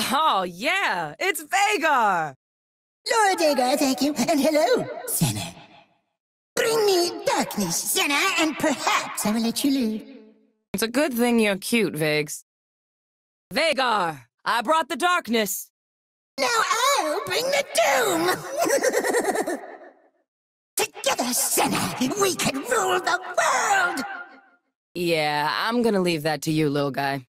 Oh, yeah, it's Veigar! Lord Veigar, thank you, and hello, Senna. Bring me darkness, Senna, and perhaps I will let you live. It's a good thing you're cute, Vigs. Veigar, I brought the darkness. Now I'll bring the doom! Together, Senna, we can rule the world! Yeah, I'm gonna leave that to you, little guy.